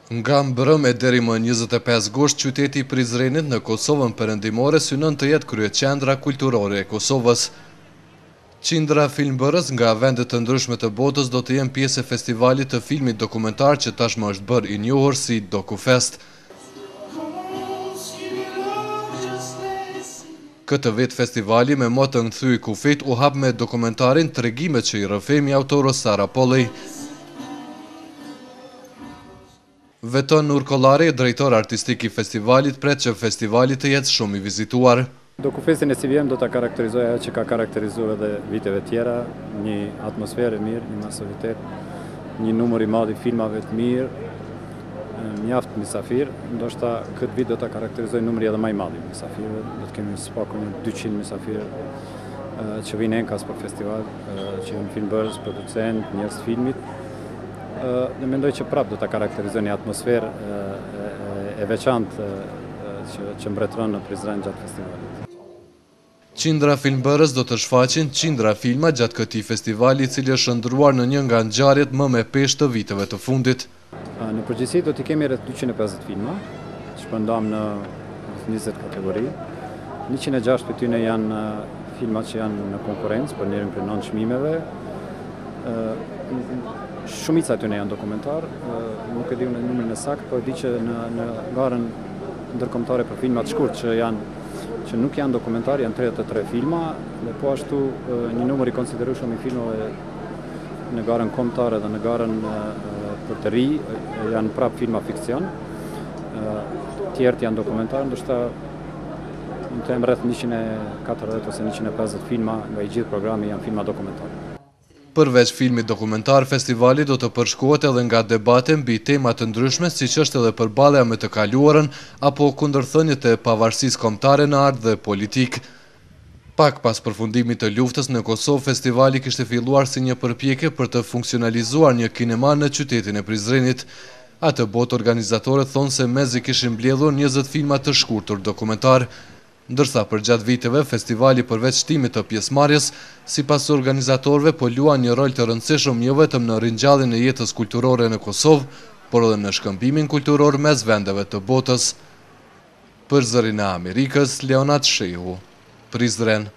Nga mbrëmje deri më 25 gusht, qyteti i Prizrenit në Kosovën Perëndimore synon të jetë kryeqendra kulturore e Kosovës. Qindra filmbërës nga vendet të ndryshme të botës do të jenë pjesë e festivalit të filmit dokumentar që tashmë është bërë i njohur si DokuFest. Këtë vit festivali me motë Kthy kufit u hap me dokumentarin Tregimet që i rrëfemi autorës Sara Pollej. Veton Nur Kollari, drejtor artistik i festivalit, pret që festivali të jetë shumë i vizituar. DokuFestin e CVM do të karakterizoj ajo që ka karakterizuar edhe viteve tjera, një atmosferë mirë, një masivitet, një numër i madh i filmave të mirë, mjaft mysafir, ndoshta këtë vit do të karakterizoj numri edhe më i madh i mysafirëve, do të kemi spaku një 200 mysafirë që vinë enkas për festival, që janë filmbërës, producent, njerëz të filmit. Dhe mendoj që prap do të karakterizoj një atmosferë e veçantë që mbretëron në Prizren gjatë festivalit. Qindra filmbërës do të shfaqin qindra filma gjatë këtij festivali, i cili është shndruar në një nga ngjarjet më me peshë të viteve të fundit. Në përgjithësi do t'i kemi rreth 250 filma, që shpërndam në 20 kategori. 106 për tyne janë filmat që janë në konkurrencë për njërin prej 9 çmimeve. Shumica e tyre janë dokumentar, nuk e di unë numrin e saktë, por e di që në garën ndërkombëtare për filma të shkurt që nuk janë dokumentar janë 33 filma, dhe po ashtu një numër i konsiderueshëm i filmave në garën kombëtare dhe në garën për të ri janë prap filma fikcion. Tjerët janë dokumentar, ndoshta në them rreth 140 ose 150 filma nga i gjithë programi janë filma dokumentar. Përveç filmit dokumentar, festivali do të përshkohet edhe nga debate mbi tema të ndryshme, siç është edhe përballja me të kaluarën apo kundërthënjet e pavarësisë kombëtare në art dhe politik. Pak pas përfundimit të luftës në Kosovë, festivali kishte filluar si një përpjekje për të funksionalizuar një kinema në qytetin e Prizrenit. Atë botë organizatorët thonë se mezi kishin mbledhur 20 filma të shkurtur dokumentar. Ndërsa për gjatë viteve, festivali përveç shtimit të pjesëmarrjes, sipas organizatorëve po luan një rol të rëndësishëm jo vetëm në ringjalljen e jetës kulturore në Kosovë, por edhe në shkëmbimin kulturor mes vendeve të botës. Për Zërin e Amerikës, Leonat Shehu, Prizren.